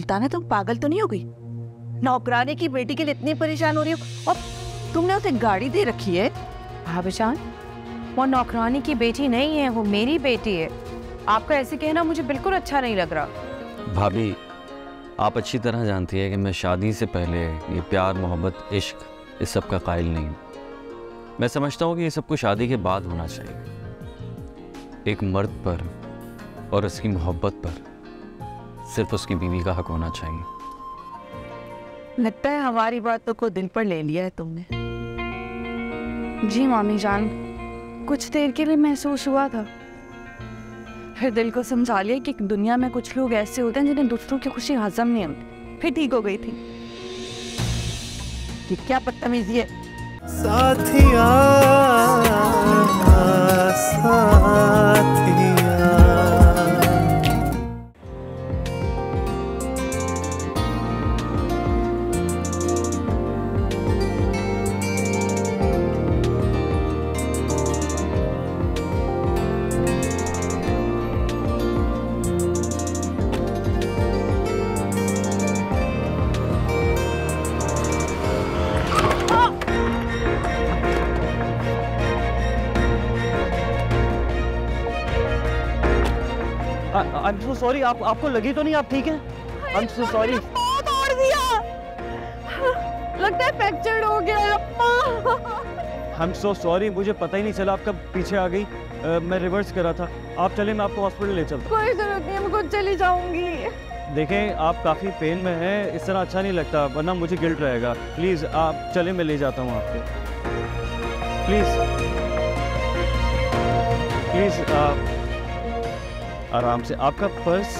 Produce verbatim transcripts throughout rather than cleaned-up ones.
सुल्ताना तुम पागल तो नहीं हो गई? नौकरानी की बेटी के लिए इतनी परेशान हो रही हो और तुमने उसे गाड़ी दे रखी है। भाभीजान, वो नौकरानी की बेटी नहीं है, वो मेरी बेटी है। आपका ऐसे कहना मुझे बिल्कुल अच्छा नहीं लग रहा। भाभी, आप अच्छी तरह जानती है कि मैं शादी से पहले ये प्यार, मोहब्बत, इश्क इस सब का कायल नहीं हूँ। मैं समझता हूँ कि ये सब कुछ शादी के बाद होना चाहिए। एक मर्द पर और उसकी मोहब्बत पर सिर्फ उसकी बीवी का हक होना चाहिए। लगता है हमारी बातों को दिल पर ले लिया है तुमने। जी मामी जान, कुछ देर के लिए महसूस हुआ था, फिर दिल को समझा लिया कि दुनिया में कुछ लोग ऐसे होते हैं जिन्हें दूसरों की खुशी हजम नहीं होती। फिर ठीक हो गई थी। कि क्या बदतमीजी है। साथिया, साथिया। I am so sorry. आप आपको लगी तो नहीं? आप ठीक हैं? I am so sorry. तोड़ दिया, लगता है फ्रैक्चर हो गया। आई एम सो सॉरी, मुझे पता ही नहीं चला, आप कब पीछे आ गई। uh, मैं रिवर्स कर रहा था। आप चले, मैं आपको हॉस्पिटल ले चलता। कोई जरूरत नहीं, मैं खुद चली जाऊंगी। देखें, आप काफ़ी पेन में हैं, इस तरह अच्छा नहीं लगता, वरना मुझे गिल्ट रहेगा। प्लीज़ आप चले, मैं ले जाता हूँ आपको। प्लीज़ प्लीज़ आप आराम से। आपका पर्स।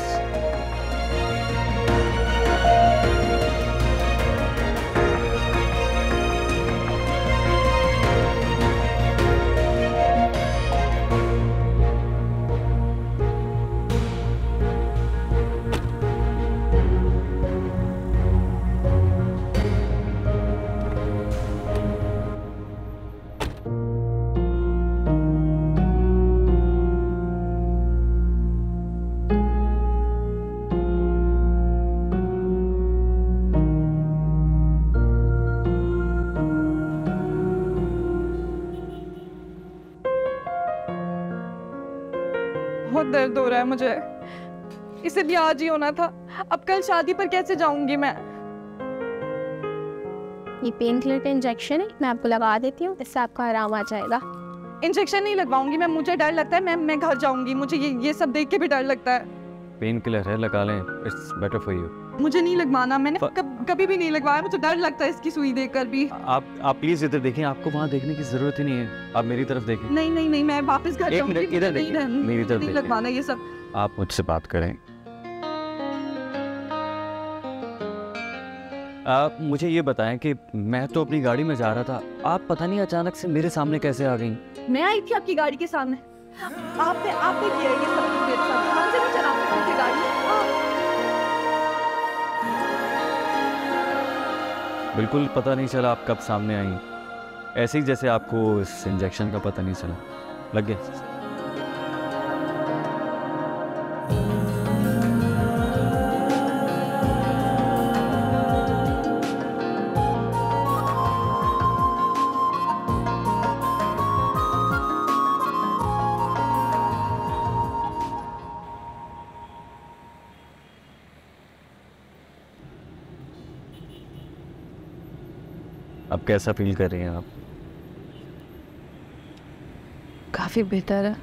बहुत दर्द हो रहा है मुझे, इसे भी आज ही होना था। अब कल शादी पर कैसे जाऊंगी मैं? ये पेन किलर का इंजेक्शन है, मैं आपको लगा देती हूँ, इससे आपको आराम आ जाएगा। इंजेक्शन नहीं लगवाऊंगी मैं, मुझे डर लगता है। मैं मैं घर जाऊंगी, मुझे ये ये सब देख के भी डर लगता है। पेन किलर है, लगा लें, इट्स बेटर फॉर यू। मुझे नहीं लगवाना, मैंने कब, कभी भी नहीं लगवाया, मुझे डर लगता है इसकी सुई देखकर भी। आप आप प्लीज इधर देखें, आपको वहाँ देखने की जरूरत ही नहीं है, आप मेरी तरफ देखें। नहीं नहीं नहीं, मैं वापस घर जाऊंगी। इधर देखिए, मेरी तरफ नहीं लगवाना ये सब। आप मुझसे बात करें। आप मुझे ये बताएं कि मैं तो अपनी गाड़ी में जा रहा था, आप पता नहीं अचानक से मेरे सामने कैसे आ गई? मैं आई थी आपकी गाड़ी के सामने। आपने आपने किया ये सब कुछ मेरे साथ। ध्यान से नहीं चला सकते थे गाड़ी। बिल्कुल पता नहीं चला आप कब सामने आई, ऐसे ही जैसे आपको इस इंजेक्शन का पता नहीं चला। लग गया? अब कैसा फील कर रही हैं आप? काफी बेहतर है।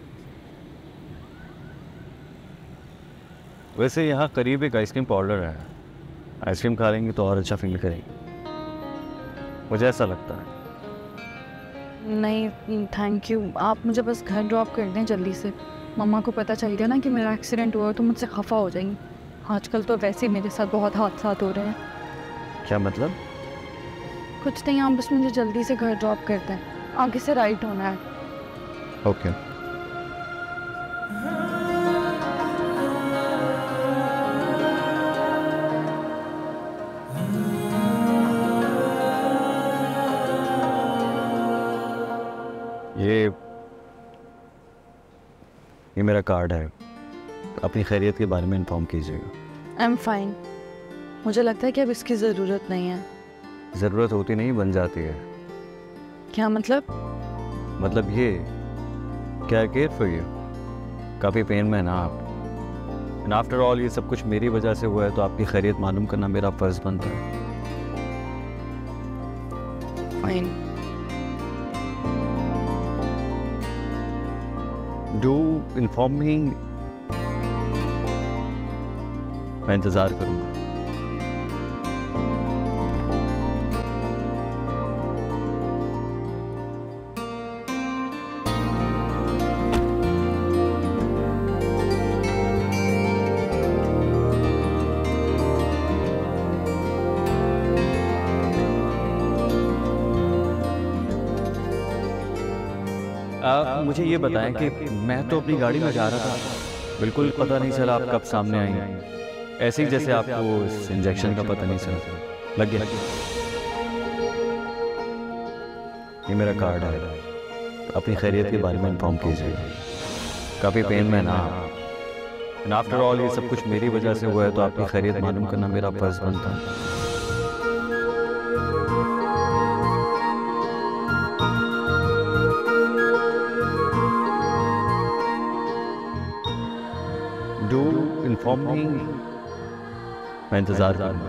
वैसे यहाँ करीब एक आइसक्रीम पार्लर है, आइसक्रीम खा लेंगे तो और अच्छा फील करेंगे, मुझे ऐसा लगता है। नहीं थैंक यू, आप मुझे बस घर ड्रॉप कर दें जल्दी से। मम्मा को पता चल गया ना कि मेरा एक्सीडेंट हुआ तो मुझसे खफा हो जाएंगी। आजकल तो वैसे ही मेरे साथ बहुत हादसा हो रहे हैं। क्या मतलब? कुछ नहीं, आप बस मुझे जल्दी से घर ड्रॉप कर दें, आगे से राइट होना है। Okay okay. ये ये मेरा कार्ड है, अपनी खैरियत के बारे में इन्फॉर्म कीजिएगा। I am fine. मुझे लगता है कि अब इसकी ज़रूरत नहीं है। ज़रूरत होती नहीं, बन जाती है। क्या मतलब? मतलब ये क्या केयर फॉर यू, काफ़ी पेन में है ना आप। एंड आफ्टर ऑल ये सब कुछ मेरी वजह से हुआ है, तो आपकी खैरियत मालूम करना मेरा फ़र्ज़ बनता है। फाइन। डू इन्फॉर्म मी, मैं इंतज़ार करूँगा। आप मुझे ये बताएं कि मैं तो अपनी गाड़ी में जा रहा था, बिल्कुल पता नहीं चला आप कब सामने आई। ऐसे ही जैसे आपको इस इंजेक्शन का पता नहीं चला। लग गया? ये मेरा कार्ड है, अपनी खैरियत के बारे में इन्फॉर्म कीजिए। काफ़ी पेन में ना, एंड आफ्टर ऑल ये सब कुछ मेरी वजह से हुआ है, तो आपकी खैरियत मालूम करना मेरा फ़र्ज़ बनता है। डू इन्फॉर्म मी, मैं इंतज़ार करूँगा।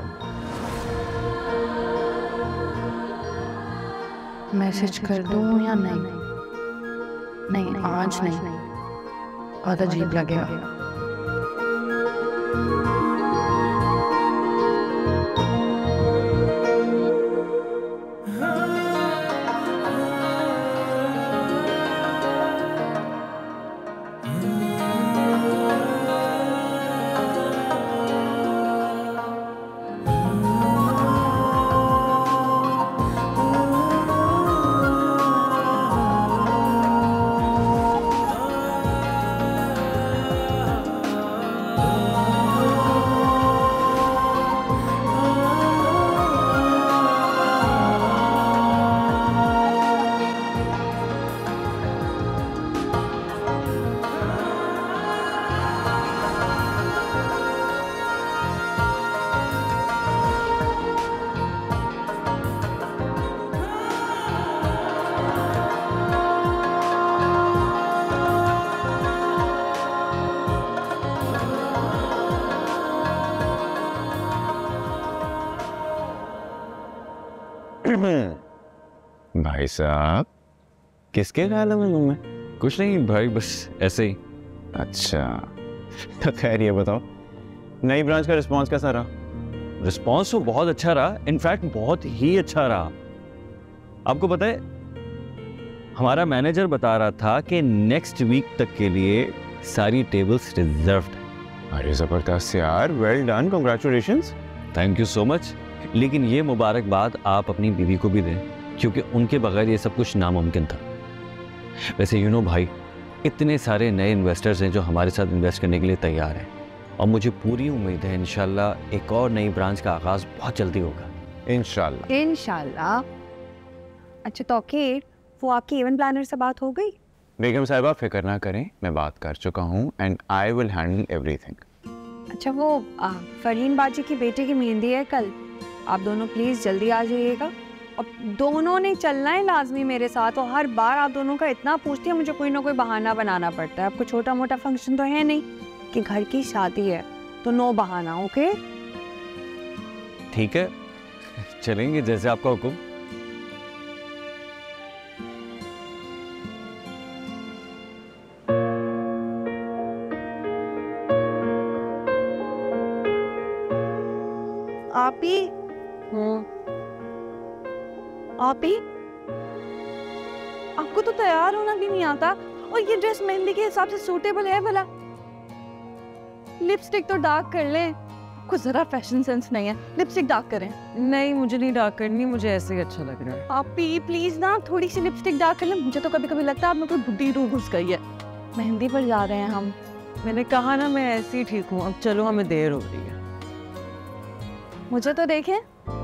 मैसेज कर दूँ या नहीं? नहीं, आज नहीं, बहुत अजीब लगेगा। भाई साहब, किसके ख्याल में में? कुछ नहीं भाई, बस ऐसे ही। अच्छा, तो खैर ये बताओ, नई ब्रांच का रिस्पांस कैसा रहा? रिस्पांस तो बहुत अच्छा रहा, इनफैक्ट बहुत ही अच्छा रहा। आपको पता है, हमारा मैनेजर बता रहा था कि नेक्स्ट वीक तक के लिए सारी टेबल्स रिजर्व्ड है। अरे ज़बरदस्त यार, well done, congratulations. Thank you so much. लेकिन ये मुबारकबाद आप अपनी बीवी को भी दें, क्योंकि उनके बगैर ये सब कुछ नामुमकिन था। वैसे यू नो भाई, इतने सारे नए इन्वेस्टर्स हैं जो हमारे साथ इन्वेस्ट करने के लिए तैयार हैं, और मुझे पूरी उम्मीद है इंशाल्लाह एक और नई ब्रांच का आगाज़ बहुत जल्दी होगा। इंशाल्लाह इंशाल्लाह। अच्छा तौकीर, वो आपकी इवेंट प्लानर से बात हो गई? बेगम साहिबा फिक्र ना करें, मैं बात कर चुका हूँ and I will handle everything. अच्छा वो आ, फरहीन बाजी की बेटे की मेहंदी है कल, आप दोनों प्लीज़ जल्दी आ जाइएगा। और दोनों ने चलना है लाजमी मेरे साथ, और हर बार आप दोनों का इतना पूछती है, मुझे कोई ना कोई बहाना बनाना पड़ता है। आपको छोटा मोटा फंक्शन तो है नहीं कि घर की शादी है, तो नो बहाना। ओके ठीक है, चलेंगे जैसे आपका हुक्म। आप ही आप ही आपको तो तैयार होना भी नहीं आता, और ये ड्रेस मेहंदी के हिसाब से सूटेबल है भला? लिपस्टिक तो डार्क कर लें, कुछ जरा फैशन सेंस नहीं है, लिपस्टिक डार्क करें। नहीं, मुझे नहीं डार्क करनी, मुझे ऐसे ही अच्छा लग रहा है। आप ही प्लीज ना थोड़ी सी लिपस्टिक डार्क कर लें, मुझे तो कभी कभी लगता है आप में कोई बुढ़ी रूह घुस गई है। मेहंदी पर जा रहे हैं हम। मैंने कहा ना मैं ऐसे ही ठीक हूँ, अब चलो, हमें देर हो रही है। मुझे तो देखें,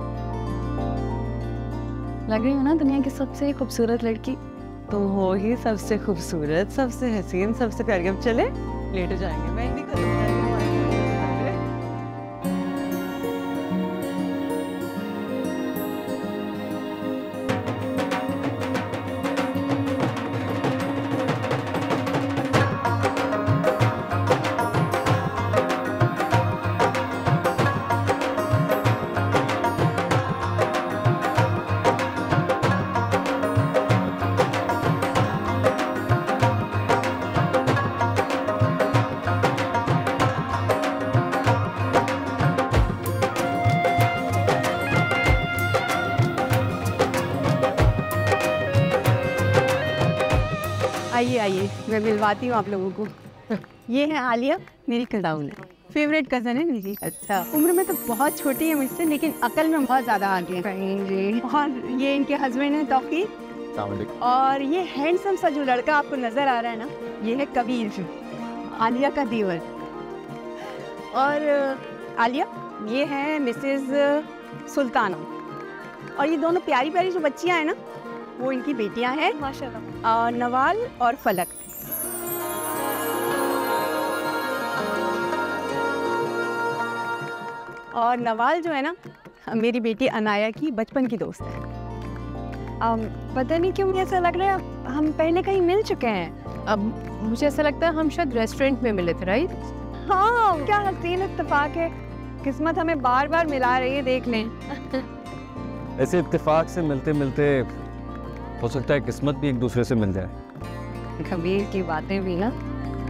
लग रही हो ना दुनिया की सबसे खूबसूरत लड़की। तुम हो ही सबसे खूबसूरत, सबसे हसीन, सबसे प्यारी। अब चले, लेट हो जाएंगे। मैं नहीं करूँगी। आइए, मैं मिलवाती हूँ आप लोगों को। ये है आलिया, मेरी कज़न है, फेवरेट कज़न है मेरी। अच्छा, उम्र में तो बहुत छोटी है मुझसे, लेकिन अकल में बहुत ज़्यादा आगे है। जी। और ये इनके हस्बैंड है तौकीर, और ये हैंडसम सा जो लड़का आपको नज़र आ रहा है ना, ये है कबीर, आलिया का देवर। और आलिया, ये है मिसेस सुल्ताना, और ये दोनों प्यारी प्यारी जो बच्चियां हैं ना, वो इनकी बेटियां हैं माशाल्लाह, नवाल और फलक। और नवाल जो है ना, मेरी बेटी अनाया की बचपन की दोस्त है। um, पता नहीं क्यों मुझे ऐसा लग रहा है हम पहले कहीं मिल चुके हैं। अब मुझे ऐसा लगता है हम शायद रेस्टोरेंट में मिले थे, राइट? हाँ, क्या हसीन इत्तेफाक है, किस्मत हमें बार बार मिला रही है, देख लें। ऐसे इत्तेफाक से मिलते मिलते हो सकता है किस्मत भी एक दूसरे से मिल जाए। कबीर की बातें भी ना।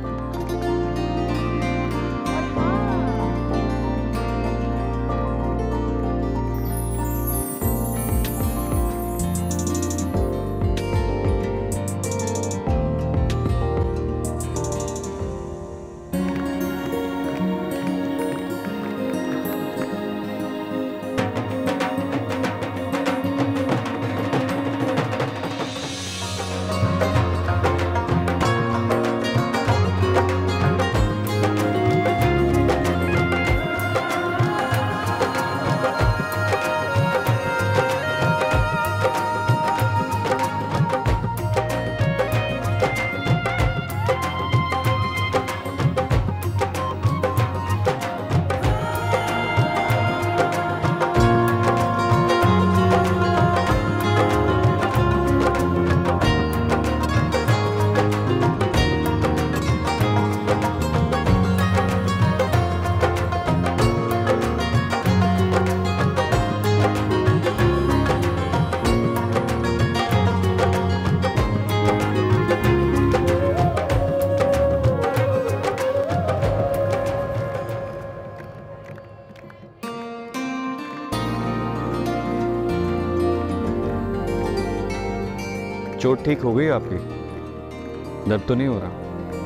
चोट ठीक हो गई आपकी? दर्द तो नहीं हो रहा?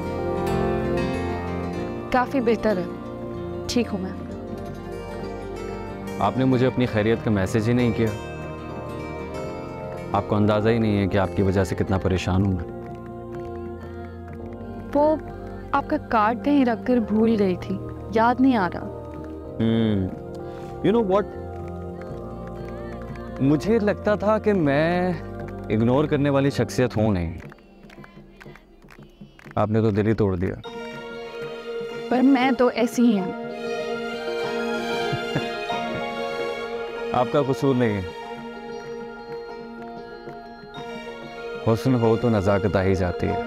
काफ़ी बेहतर है, ठीक हूँ मैं। आपने मुझे अपनी खैरियत का मैसेज ही नहीं किया। आपको अंदाज़ा ही नहीं है कि आपकी वजह से कितना परेशान हूँ मैं। वो आपका कार्ड कहीं रख कर भूल गई थी, याद नहीं आ रहा। हम्म, यू नो व्हाट, मुझे लगता था कि मैं इग्नोर करने वाली शख्सियत हूँ नहीं। आपने तो दिल ही तोड़ दिया। पर मैं तो ऐसी ही हूँ। आपका कसूर नहीं है। हुस्न हो तो नज़ाकत आ ही जाती है।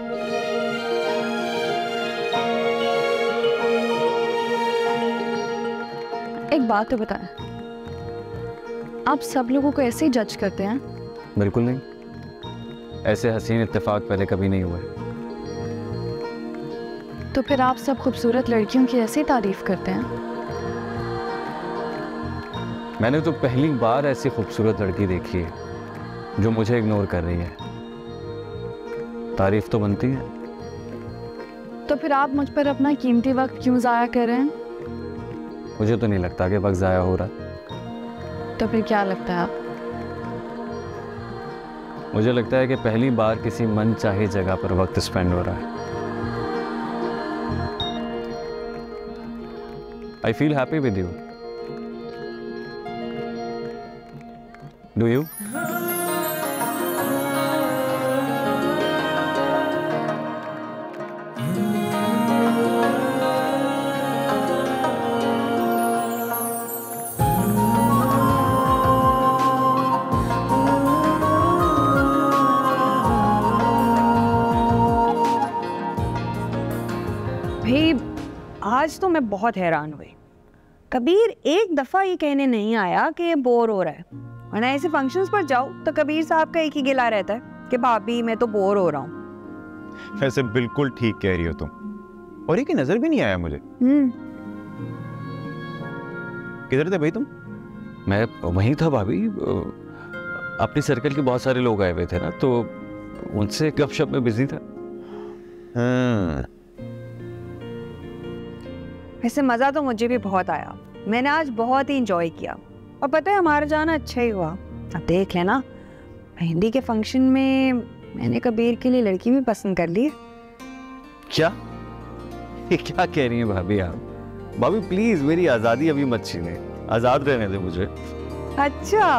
एक बात तो बताएं, आप सब लोगों को ऐसे ही जज करते हैं? बिल्कुल नहीं, ऐसे हसीन इत्तेफाक पहले कभी नहीं हुए। तो फिर आप सब खूबसूरत लड़कियों की ऐसे ही तारीफ करते हैं? मैंने तो पहली बार ऐसी खूबसूरत लड़की देखी है जो मुझे इग्नोर कर रही है। तारीफ तो बनती है। तो फिर आप मुझ पर अपना कीमती वक्त क्यों ज़ाया कर रहे हैं? मुझे तो नहीं लगता कि वक्त ज़ाया हो रहा। तो फिर क्या लगता है आप? मुझे लगता है कि पहली बार किसी मन चाहे जगह पर वक्त स्पेंड हो रहा है। I feel happy with you. Do you? आज तो मैं बहुत हैरान हुई। कबीर एक दफ़ा ये कहने नहीं आया कि ये बोर हो रहा है, वरना ऐसे फंक्शंस पर जाओ तो कबीर साहब का एक ही गिला रहता है कि भाभी मैं तो बोर हो रहा हूँ। वैसे बिल्कुल ठीक कह रही हो तुम, और ये की नजर भी नहीं आया मुझे। हम्म, किधर थे भाई तुम? मैं वहीं था भाभी, अपनी सर्कल के बहुत सारे लोग आए हुए थे ना, तो उनसे गपशप में बिजी था। हम्म वैसे मज़ा तो मुझे भी बहुत आया, मैंने आज बहुत ही इंजॉय किया। और पता है हमारा जाना अच्छा ही हुआ। अब देख लेना, मेहंदी के फंक्शन में मैंने कबीर के लिए लड़की भी पसंद कर ली है। क्या ये क्या कह रही हैं भाभी आप? भाभी प्लीज मेरी आजादी अभी मत छीने, आजाद रहने दे मुझे। अच्छा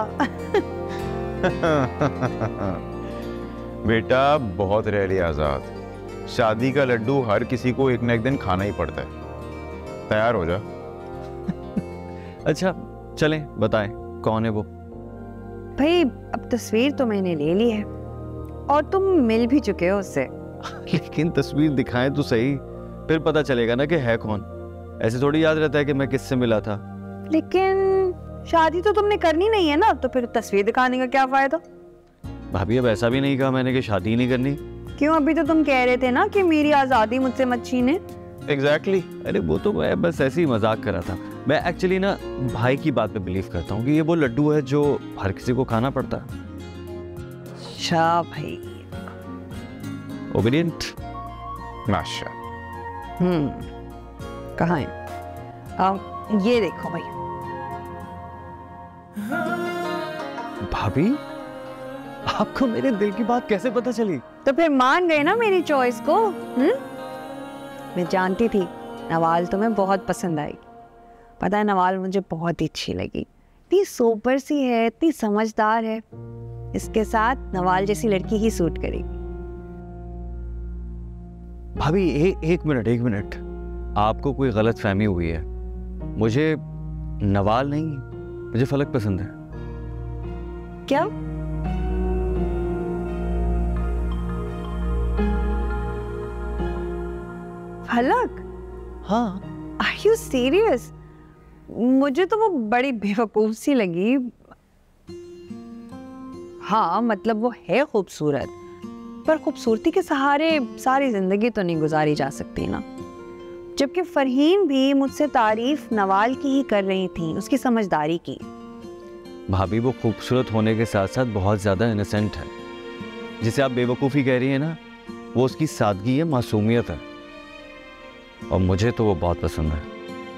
बेटा बहुत रह लिया आजाद, शादी का लड्डू हर किसी को एक न एक दिन खाना ही पड़ता है। तैयार हो जा। अच्छा चलें, बताएं कौन है वो? भाई अब तस्वीर तो मैंने ले ली है और तुम मिल भी चुके हो उससे। लेकिन तस्वीर दिखाएं तो सही, फिर पता चलेगा ना कि है कौन। ऐसे थोड़ी याद रहता है कि मैं किससे मिला था। लेकिन शादी तो तुमने करनी नहीं है ना, तो फिर तस्वीर दिखाने का क्या फायदा? भाभी अब ऐसा भी नहीं कहा मैंने कि शादी ही नहीं करनी। क्यों, अभी तो तुम कह रहे थे ना कि मेरी आजादी मुझसे मत छीने। Exactly exactly. अरे वो तो मैं बस ऐसे ही मजाक कर रहा था। मैं एक्चुअली ना भाई की बात पे बिलीव करता हूँ कि ये वो लड्डू है जो हर किसी को खाना पड़ता है। अच्छा भाई, ओबीडियंट। माशा। हम्म कहाँ है? आ, ये देखो भाई। भाभी आपको मेरे दिल की बात कैसे पता चली? तो फिर मान गए ना मेरी चॉइस को। हम्म मैं जानती थी नवाल तुम्हें बहुत पसंद आई। पता है नवाल मुझे बहुत ही अच्छी लगी, इतनी सोबर सी है, इतनी समझदार है। इसके साथ नवाल जैसी लड़की ही सूट करेगी। भाभी ए, एक मिनट एक मिनट, आपको कोई गलत फहमी हुई है। मुझे नवाल नहीं, मुझे फलक पसंद है। क्या? फलक? हाँ। Are you serious? मुझे तो वो बड़ी बेवकूफ सी लगी। हाँ मतलब वो है खूबसूरत, पर खूबसूरती के सहारे सारी जिंदगी तो नहीं गुजारी जा सकती ना। जबकि फरहीन भी मुझसे तारीफ नवाल की ही कर रही थी, उसकी समझदारी की। भाभी वो खूबसूरत होने के साथ साथ बहुत ज्यादा इनोसेंट है। जिसे आप बेवकूफ़ी कह रही है ना, वो उसकी सादगी है, मासूमियत है, और मुझे तो वो बहुत पसंद है।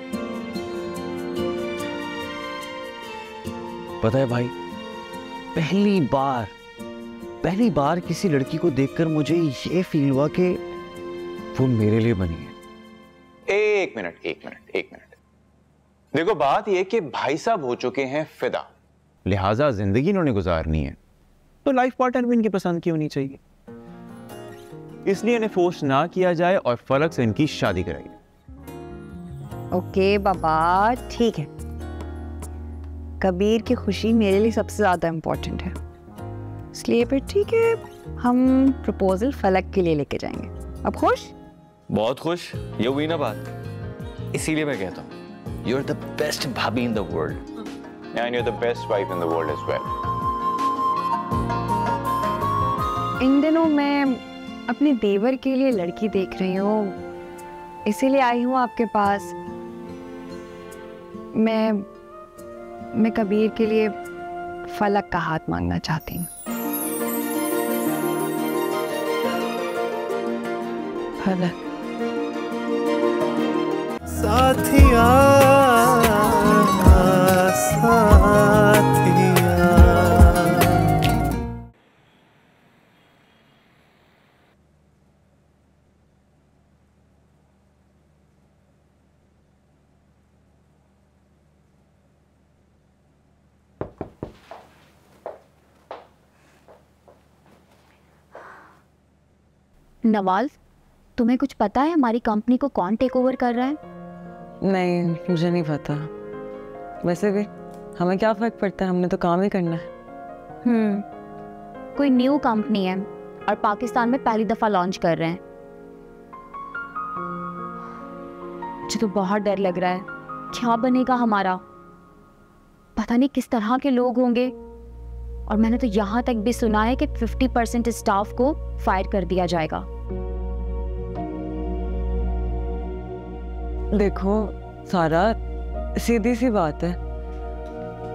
पता है भाई, पहली बार पहली बार किसी लड़की को देखकर मुझे ये फील हुआ कि वो मेरे लिए बनी है। एक मिनट एक मिनट एक मिनट देखो, बात यह कि भाई साहब हो चुके हैं फिदा, लिहाजा जिंदगी इन्होंने गुजारनी है, तो लाइफ पार्टनर भी इनकी पसंद की होनी चाहिए। इसलिए इन्हें फोर्स ना किया जाए और फलक से इनकी शादी कराई। ओके बाबा ठीक है, कबीर की खुशी मेरे लिए सबसे ज्यादा इम्पोर्टेंट है, इसलिए फिर ठीक है, हम प्रपोजल फलक के लिए लेके जाएंगे। अब खुश? बहुत खुश। ये हुई ना बात, इसीलिए मैं कहता हूँ यू आर द बेस्ट भाभी in the world and you are the best wife in the world as well. इन दिनों मैं अपने देवर के लिए लड़की देख रही हूँ, इसीलिए आई हूँ आपके पास। मैं मैं कबीर के लिए फलक का हाथ मांगना चाहती हूँ। फलक साथिया साथिया। नवाल, तुम्हें कुछ पता है हमारी कंपनी को कौन टेक ओवर कर रहा है? नहीं, मुझे नहीं पता। वैसे भी हमें क्या फर्क पड़ता है, हमने तो काम ही करना है। हम्म कोई न्यू कंपनी है और पाकिस्तान में पहली दफा लॉन्च कर रहे हैं। मुझे तो बहुत डर लग रहा है, क्या बनेगा हमारा, पता नहीं किस तरह के लोग होंगे। और मैंने तो यहाँ तक भी सुना है कि फिफ्टी परसेंट स्टाफ को फायर कर दिया जाएगा। देखो सारा, सीधी सी बात है,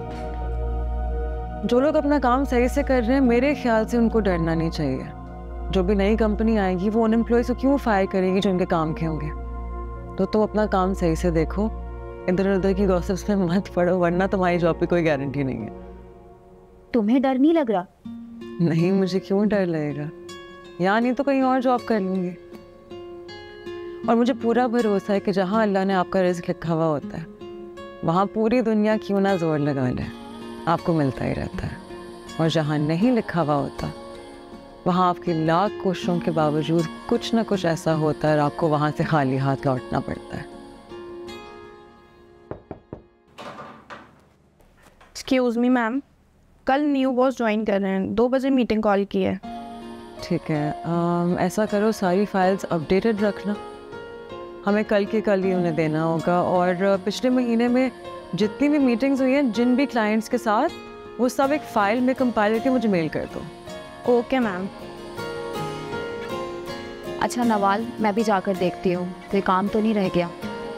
जो लोग अपना काम सही से कर रहे हैं मेरे ख्याल से उनको डरना नहीं चाहिए। जो भी नई कंपनी आएगी वो उन एम्प्लॉयज़ को क्यों फायर करेगी जो उनके काम के होंगे। तो तुम अपना काम सही से देखो, इधर उधर की गॉसिप्स में मत पड़ो, वरना तुम्हारी जॉब की कोई गारंटी नहीं है। तुम्हें डर नहीं लग रहा? नहीं, मुझे क्यों डर लगेगा, यहाँ नहीं तो कहीं और जॉब कर लूँगी। और मुझे पूरा भरोसा है कि जहाँ अल्लाह ने आपका रिज़्क लिखा हुआ होता है वहाँ पूरी दुनिया क्यों ना जोर लगा ले, आपको मिलता ही रहता है। और जहाँ नहीं लिखा हुआ होता वहाँ आपकी लाख कोशिशों के बावजूद कुछ ना कुछ ऐसा होता है और आपको वहाँ से खाली हाथ लौटना पड़ता है। एक्सक्यूज मी मैम, कल न्यू बॉस ज्वाइन कर रहे हैं, दो बजे मीटिंग कॉल की है। ठीक है, आम, ऐसा करो सारी फाइल्स अपडेटेड रखना, हमें कल के कल ही उन्हें देना होगा। और पिछले महीने में जितनी भी मीटिंग्स हुई हैं जिन भी क्लाइंट्स के साथ, वो सब एक फ़ाइल में कंपाइल करके मुझे मेल कर दो। Okay ma'am. अच्छा नवाल, मैं भी जाकर देखती हूँ कोई काम तो नहीं रह गया।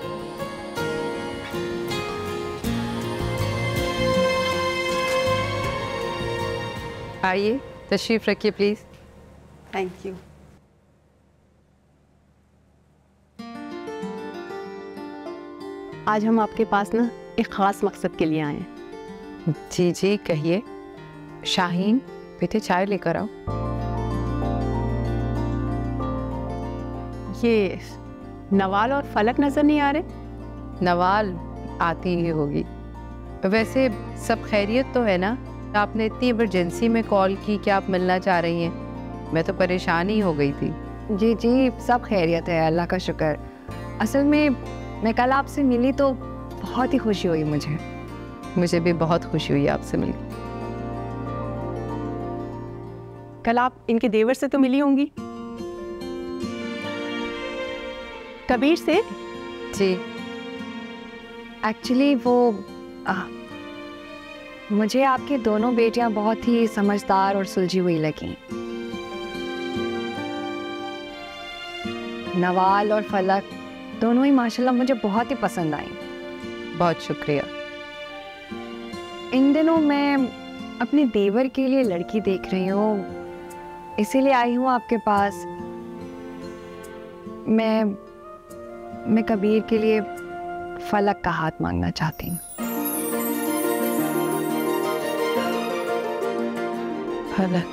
आइए तशरीफ़ रखिए प्लीज़। Thank you. आज हम आपके पास ना एक ख़ास मकसद के लिए आए हैं। जी जी कहिए। शाहीन बेटे चाय लेकर आओ। ये नवाल और फलक नज़र नहीं आ रहे? नवाल आती ही होगी। वैसे सब खैरियत तो है ना? आपने इतनी इमरजेंसी में कॉल की कि आप मिलना चाह रही हैं, मैं तो परेशान ही हो गई थी। जी जी सब खैरियत है, अल्लाह का शुक्र। असल में मैं कल आपसे मिली तो बहुत ही खुशी हुई मुझे। मुझे भी बहुत खुशी हुई आपसे मिलकर। कल आप इनके देवर से तो मिली होंगी? कबीर से? जी एक्चुअली वो आ, मुझे आपकी दोनों बेटियां बहुत ही समझदार और सुलझी हुई लगी। नवाल और फलक दोनों ही माशाल्लाह मुझे बहुत ही पसंद आई। बहुत शुक्रिया। इन दिनों मैं अपने देवर के लिए लड़की देख रही हूँ, इसीलिए आई हूँ आपके पास। मैं मैं कबीर के लिए फलक का हाथ मांगना चाहती हूँ। फलक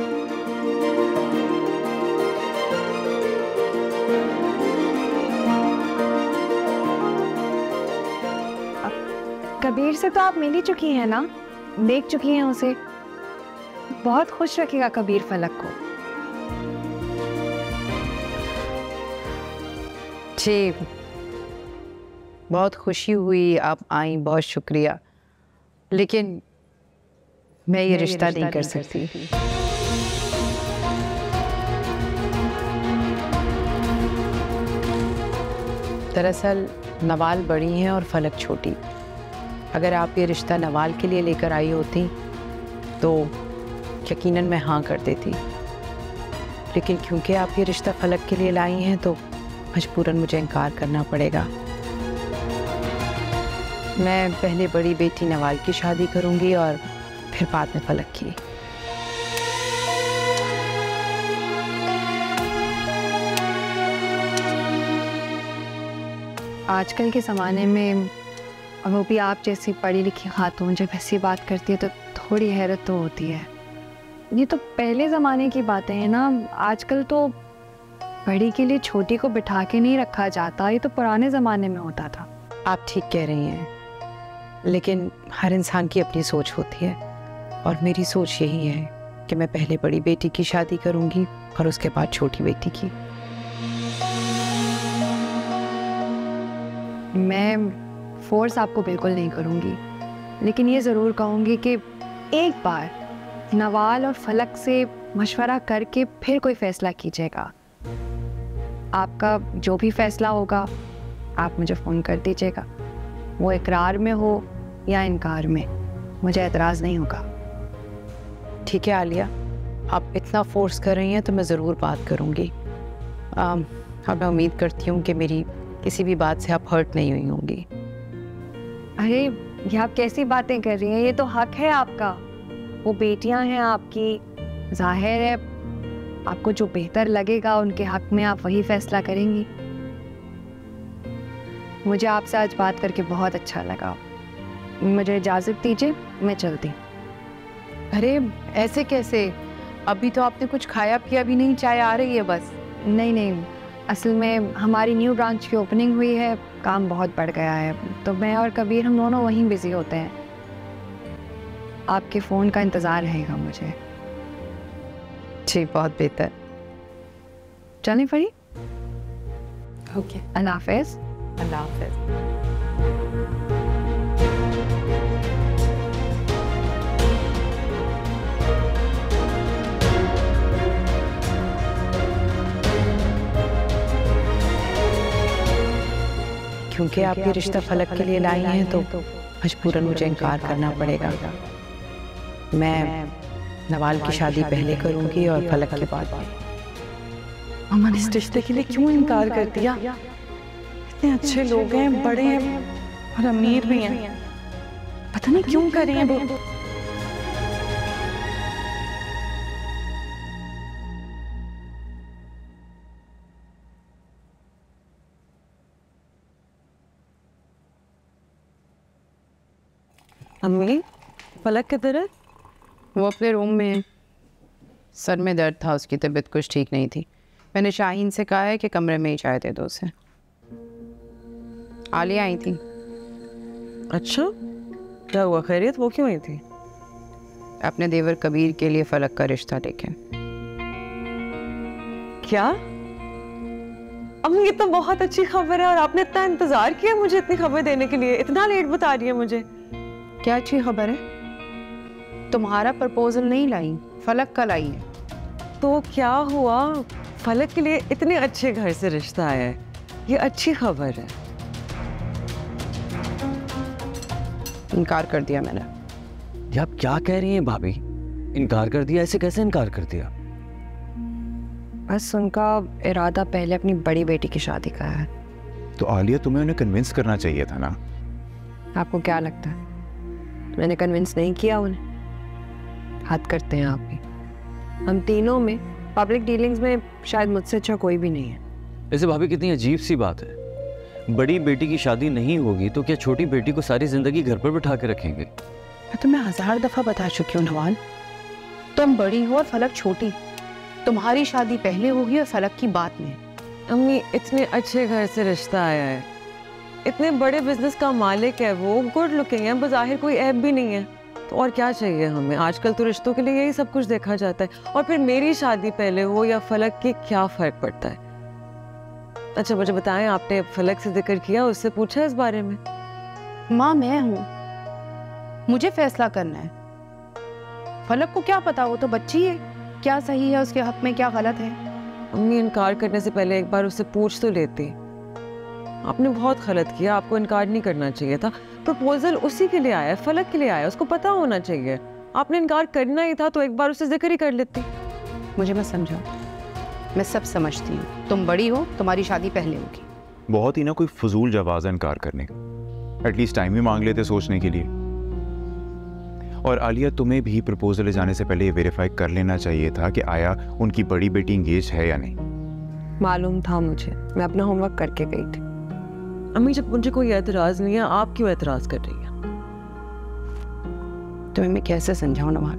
कबीर से तो आप मिल ही चुकी हैं ना, देख चुकी हैं उसे। बहुत खुश रखेगा कबीर फलक को। जी बहुत खुशी हुई आप आई, बहुत शुक्रिया, लेकिन मैं ये रिश्ता नहीं कर सकती। दरअसल नवाल बड़ी हैं और फलक छोटी। अगर आप ये रिश्ता नवाल के लिए लेकर आई होती तो यकीनन मैं हाँ कर देती, लेकिन क्योंकि आप ये रिश्ता फलक के लिए लाई हैं तो मजबूरन मुझे इनकार करना पड़ेगा। मैं पहले बड़ी बेटी नवाल की शादी करूंगी और फिर बाद में फलक की। आजकल के ज़माने में और वो भी आप जैसी पढ़ी लिखी खातून जब ऐसी बात करती है तो थोड़ी हैरत तो होती है। ये तो पहले ज़माने की बातें हैं ना, आजकल तो बड़ी के लिए छोटी को बिठा के नहीं रखा जाता, ये तो पुराने ज़माने में होता था। आप ठीक कह रही हैं, लेकिन हर इंसान की अपनी सोच होती है और मेरी सोच यही है कि मैं पहले बड़ी बेटी की शादी करूंगी और उसके बाद छोटी बेटी की। मैं फोर्स आपको बिल्कुल नहीं करूंगी, लेकिन ये ज़रूर कहूँगी कि एक बार नवाल और फलक से मशवरा करके फिर कोई फ़ैसला कीजिएगा। आपका जो भी फ़ैसला होगा आप मुझे फ़ोन कर दीजिएगा, वो इकरार में हो या इनकार में, मुझे एतराज़ नहीं होगा। ठीक है आलिया, आप इतना फोर्स कर रही हैं तो मैं ज़रूर बात करूँगी। अब मैं उम्मीद करती हूँ कि मेरी किसी भी बात से आप हर्ट नहीं हुई होंगी। अरे ये आप कैसी बातें कर रही हैं, ये तो हक है आपका। वो बेटियां हैं आपकी, जाहिर है आपको जो बेहतर लगेगा उनके हक में आप वही फैसला करेंगी। मुझे आपसे आज बात करके बहुत अच्छा लगा। मुझे इजाज़त दीजिए, मैं चलती हूँ। अरे ऐसे कैसे? अभी तो आपने कुछ खाया पिया भी नहीं, चाय आ रही है बस। नहीं नहीं, असल में हमारी न्यू ब्रांच की ओपनिंग हुई है, काम बहुत बढ़ गया है, तो मैं और कबीर हम दोनों वहीं बिजी होते हैं। आपके फ़ोन का इंतज़ार रहेगा मुझे। जी बहुत बेहतर। चलें फरी? ओके, अल्लाह हाफ़िज़। अल्लाह हाफ़िज़। क्योंकि आप ये रिश्ता फलक के लिए लाई हैं तो मजबूरन मुझे इनकार करना पड़ेगा। मैं नवाल की शादी पहले करूंगी और फलक के बाद भी। अमन इस रिश्ते के लिए क्यों इनकार कर दिया? इतने अच्छे लोग हैं, बड़े हैं और अमीर भी हैं, पता नहीं क्यों कर रही हैं वो। अम्मी, फलक किधर है? वो अपने रूम में है। सर में दर्द था, उसकी तबीयत कुछ ठीक नहीं थी। मैंने शाहीन से कहा है कि कमरे में ही चाय दे दो उसे। आलिया आई थी। अच्छा, क्या हुआ? खैरियत? वो क्यों आई थी? अपने देवर कबीर के लिए फलक का रिश्ता देखें। क्या? अम्मी, ये तो बहुत अच्छी खबर है और आपने इतना इंतजार किया मुझे इतनी खबर देने के लिए। इतना लेट बता रही है मुझे। क्या अच्छी खबर है? तुम्हारा प्रपोजल नहीं लाई, फलक का लाई है। तो क्या हुआ? फलक के लिए इतने अच्छे घर से रिश्ता आया है, ये अच्छी खबर है। इनकार कर दिया मैंने। ये आप क्या कह रही हैं भाभी? इनकार कर दिया? ऐसे कैसे इनकार कर दिया? बस उनका इरादा पहले अपनी बड़ी बेटी की शादी का है। तो आलिया, तुम्हें उन्हें कन्विंस करना चाहिए था ना। आपको क्या लगता है मैंने कन्विंस नहीं किया उन्हें? हद करते हैं आप भी। हम तीनों में पब्लिक डीलिंग्स में शायद मुझसे अच्छा कोई भी नहीं है। ऐसे भाभी कितनी अजीब सी बात है। बड़ी बेटी की शादी नहीं होगी तो क्या छोटी बेटी को सारी जिंदगी घर पर बिठा के रखेंगे? मैं तुम्हें हजार दफा बता चुकी हूँ नवाल, तुम बड़ी हो और फलक छोटी। तुम्हारी शादी पहले होगी और फलक की बाद में। अम्मी, इतने अच्छे घर से रिश्ता आया है, इतने बड़े बिजनेस का मालिक है वो, गुड लुकिंग है, बज़ाहिर कोई ऐब भी नहीं है, तो और क्या चाहिए हमें? आजकल तो रिश्तों के लिए यही सब कुछ देखा जाता है। और फिर मेरी शादी पहले हो या फलक की, क्या फर्क पड़ता है? अच्छा मुझे बताएं, आपने फलक से जिक्र किया, उससे पूछा इस बारे में? माँ मैं हूँ, मुझे फैसला करना है। फलक को क्या पता, वो तो बच्ची है, क्या सही है उसके हक में, क्या गलत है। अम्मी, इनकार करने से पहले एक बार उससे पूछ तो लेती। आपने बहुत गलत किया, आपको इनकार नहीं करना चाहिए था। प्रपोजल उसी के लिए आया, फलक के लिए आया, उसको पता होना चाहिए। आपने इनकार करना ही था तो एक बार उससे जिक्र ही कर लेती। मुझे मत समझाओ, मैं सब समझती हूँ। तुम बड़ी हो, तुम्हारी शादी पहले होगी। बहुत ही ना कोई फजूल जवाब है इनकार करने का। एटलीस्ट टाइम ही मांग लेते सोचने के लिए। और आलिया, तुम्हें भी प्रपोजल ले जाने से पहले ये वेरीफाई कर लेना चाहिए था कि आया उनकी बड़ी बेटी इंगेज है या नहीं। मालूम था मुझे, मैं अपना होमवर्क करके गई थी। अम्मी, जब मुझे कोई एतराज नहीं है, आप क्यों एतराज कर रही हैं? तुम्हें मैं कैसे समझाऊं नवाल?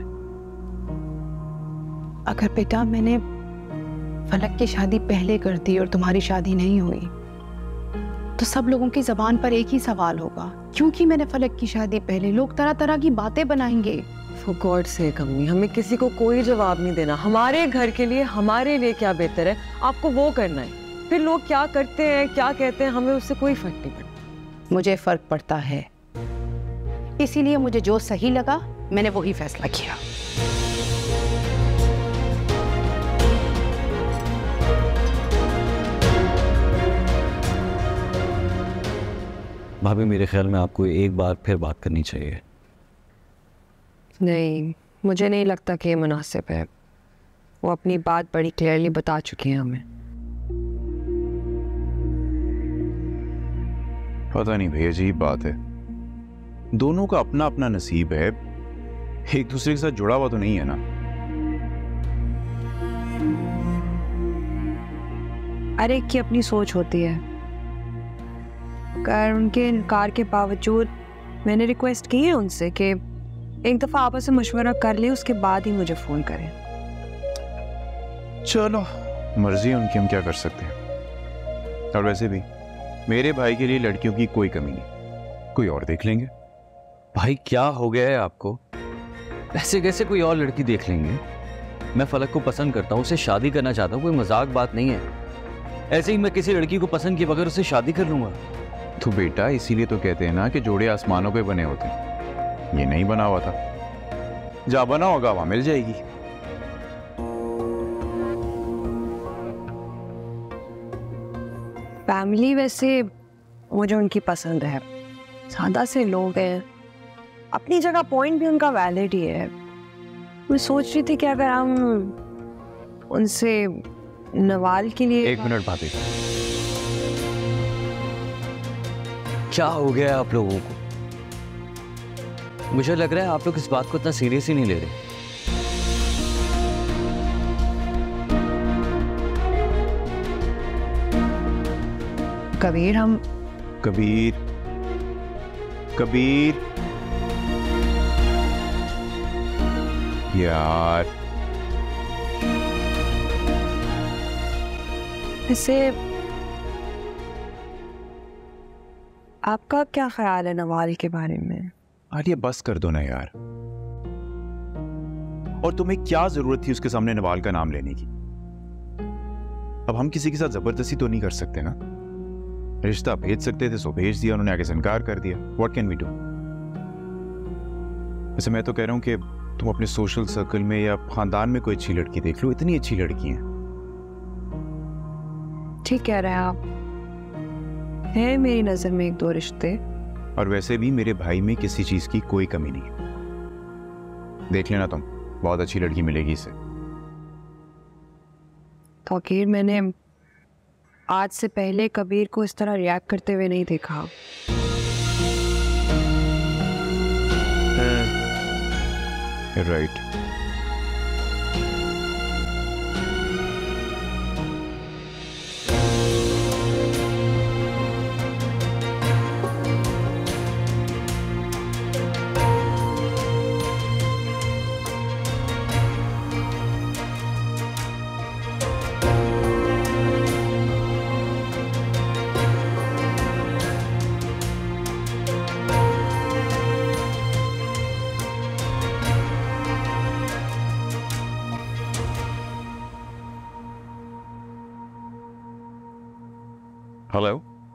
अगर बेटा मैंने फलक की शादी पहले कर दी और तुम्हारी शादी नहीं हुई तो सब लोगों की जबान पर एक ही सवाल होगा, क्योंकि मैंने फलक की शादी पहले। लोग तरह तरह की बातें बनाएंगे। For God's sake अम्मी, हमें किसी को कोई जवाब नहीं देना। हमारे घर के लिए, हमारे लिए क्या बेहतर है, आपको वो करना है। फिर लोग क्या करते हैं, क्या कहते हैं, हमें उससे कोई फर्क नहीं पड़ता। मुझे फर्क पड़ता है, इसीलिए मुझे जो सही लगा मैंने वही फैसला किया। भाभी, मेरे ख्याल में आपको एक बार फिर बात करनी चाहिए। नहीं, मुझे नहीं लगता कि ये मुनासिब है। वो अपनी बात बड़ी क्लियरली बता चुकी हैं हमें। पता नहीं भाई, अजीब बात है। दोनों का अपना अपना नसीब है, एक दूसरे के साथ जुड़ा हुआ तो नहीं है ना। हर एक की अपनी सोच होती है। कर उनके इनकार के बावजूद मैंने रिक्वेस्ट की है उनसे कि एक दफ़ा आपस में मशवरा कर ले, उसके बाद ही मुझे फ़ोन करें। चलो मर्जी है उनकी, हम क्या कर सकते हैं। और वैसे भी मेरे भाई के लिए लड़कियों की कोई कमी नहीं, कोई और देख लेंगे। भाई क्या हो गया है आपको? ऐसे कैसे कोई और लड़की देख लेंगे? मैं फलक को पसंद करता हूँ, उसे शादी करना चाहता हूँ, कोई मजाक बात नहीं है। ऐसे ही मैं किसी लड़की को पसंद किए बगैर उससे शादी कर लूंगा? तो बेटा इसीलिए तो कहते हैं ना कि जोड़े आसमानों पे बने होते हैं, ये नहीं बना हुआ था। जा बना होगा वहां मिल जाएगी। फैमिली वैसे मुझे उनकी पसंद है, सादा से लोग हैं, अपनी जगह पॉइंट भी उनका वैलिड ही है। मैं सोच रही थी कि अगर हम उनसे नवाल के लिए एक मिनट भाभी, क्या हो गया है आप लोगों को? मुझे लग रहा है आप लोग इस बात को इतना सीरियस ही नहीं ले रहे। कबीर हम कबीर कबीर यार, इसे आपका क्या ख्याल है नवाल के बारे में? आलिया बस कर दो ना यार। और तुम्हें क्या जरूरत थी उसके सामने नवाल का नाम लेने की? अब हम किसी के साथ जबरदस्ती तो नहीं कर सकते ना। रिश्ता भेज सकते थे सो भेज दिया, उन्होंने आगे से इनकार कर दिया। What can we do? वैसे मैं तो कह रहा हूं कि तुम अपने सोशल सर्कल में या खानदान में कोई अच्छी लड़की देख लो, इतनी अच्छी लड़की हैं। ठीक कह रहे हैं आप, है मेरी नजर में एक दो रिश्ते। और वैसे भी मेरे भाई में किसी चीज की कोई कमी नहीं है। देख लेना तुम, बहुत अच्छी लड़की मिलेगी इसे। तौकीर, मैंने आज से पहले कबीर को इस तरह रिएक्ट करते हुए नहीं देखा। राइट। हेलो।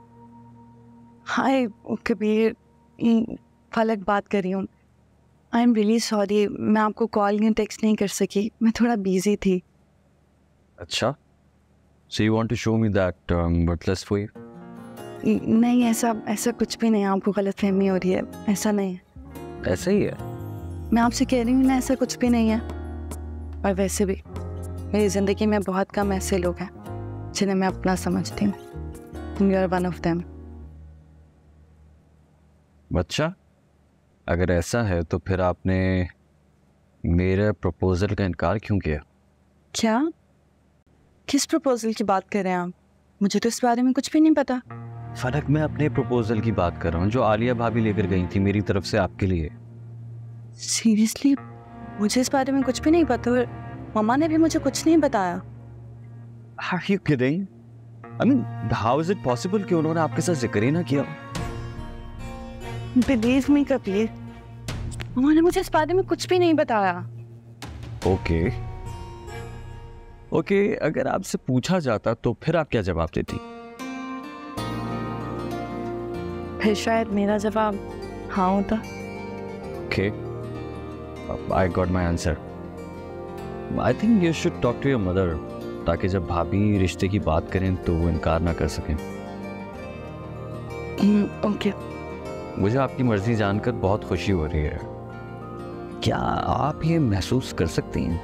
हाय कबीर, फलक बात कर रही हूँ। आई एम रियली सॉरी, मैं आपको कॉल या टेक्स्ट नहीं कर सकी, मैं थोड़ा बिजी थी। अच्छा, so you want to show me that um, worthless for you? नहीं, ऐसा ऐसा कुछ भी नहीं, आपको गलतफहमी हो रही है, ऐसा नहीं है। ऐसा ही है। मैं आपसे कह रही हूँ ना, ऐसा कुछ भी नहीं है। और वैसे भी मेरी ज़िंदगी में बहुत कम ऐसे लोग हैं जिन्हें मैं अपना समझती हूँ। You are one of them. बच्चा, अगर ऐसा है तो फिर आपने मेरे प्रपोजल का इनकार क्यों किया? क्या? किस प्रपोजल की बात कर रहे हैं आप? मुझे तो इस बारे में कुछ भी नहीं पता। फलक, मैं अपने प्रपोजल की बात कर रहा हूँ जो आलिया भाभी लेकर गई थी मेरी तरफ से आपके लिए। सीरियसली मुझे इस बारे में कुछ भी नहीं पता और मम्मा ने भी मुझे कुछ नहीं बताया। Are you kidding? I mean, how is it possible कि उन्होंने आपके साथ जिक्र ही ना किया? Believe me कबीर, उन्होंने मुझे इस बारे में कुछ भी नहीं बताया। ओके ओके, अगर आपसे पूछा जाता तो फिर आप क्या जवाब देती? फिर शायद मेरा जवाब हाँ होता। Okay, I got my answer. I think you should talk to your mother, ताकि जब भाभी रिश्ते की बात करें तो वो इनकार ना कर सकें। ओके। मुझे आपकी मर्जी जानकर बहुत खुशी हो रही है। क्या आप ये महसूस कर सकती हैं?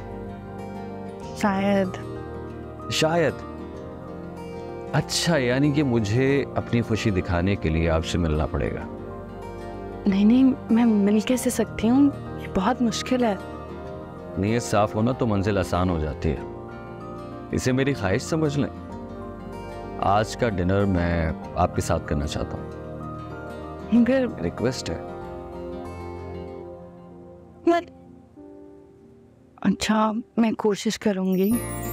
शायद शायद। अच्छा, यानी कि मुझे अपनी खुशी दिखाने के लिए आपसे मिलना पड़ेगा। नहीं नहीं, मैं मिल कैसे सकती हूँ, ये बहुत मुश्किल है। नीयत साफ होना तो मंजिल आसान हो जाती है, इसे मेरी ख्वाहिश समझ लें। आज का डिनर मैं आपके साथ करना चाहता हूँ। मगर रिक्वेस्ट है। मत अच्छा, मैं कोशिश करूंगी।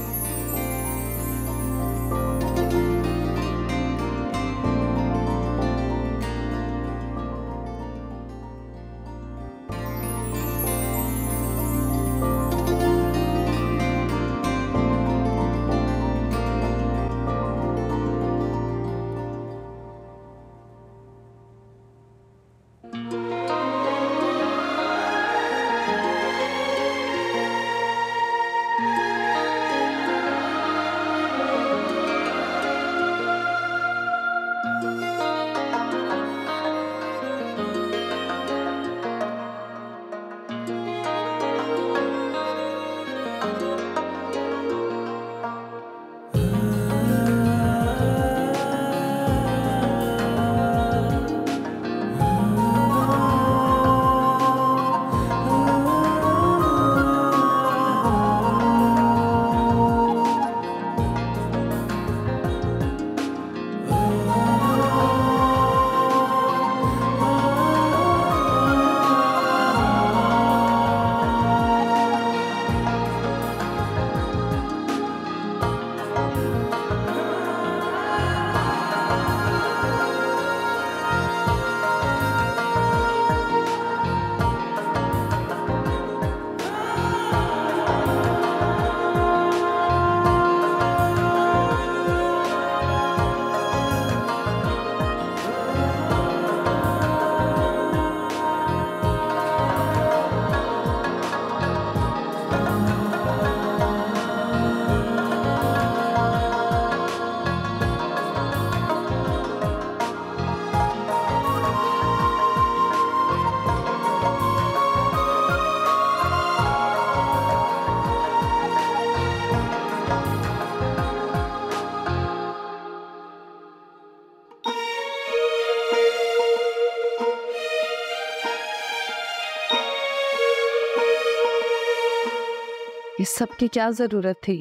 इस सब की क्या जरूरत थी?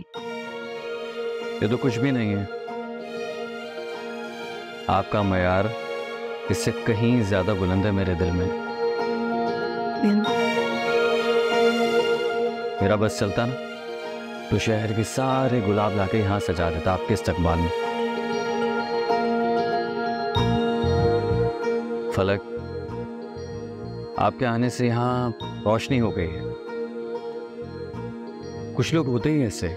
ये तो कुछ भी नहीं है। आपका मयार इससे कहीं ज्यादा बुलंद है मेरे दिल में। मेरा बस चलता ना तो शहर के सारे गुलाब लाके यहाँ सजा देता आपके इस्तकबाल में। फलक, आपके आने से यहाँ रोशनी हो गई है। कुछ लोग होते ही ऐसे,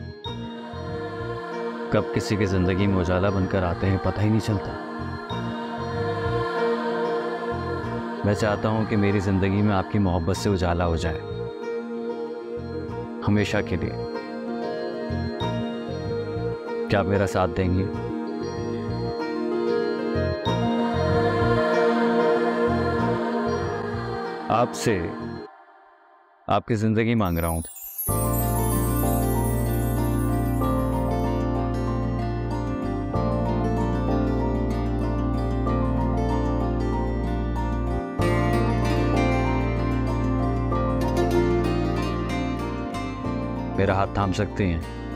कब किसी की जिंदगी में उजाला बनकर आते हैं पता ही नहीं चलता। मैं चाहता हूं कि मेरी जिंदगी में आपकी मोहब्बत से उजाला हो जाए हमेशा के लिए। क्या आप मेरा साथ देंगे? आपसे आपकी जिंदगी मांग रहा हूं। मेरा हाथ थाम सकते हैं?